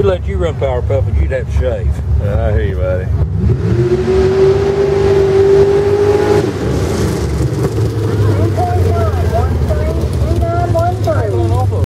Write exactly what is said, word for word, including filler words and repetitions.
let you run Power Puff, and you'd have to shave. Uh, I hear you, buddy.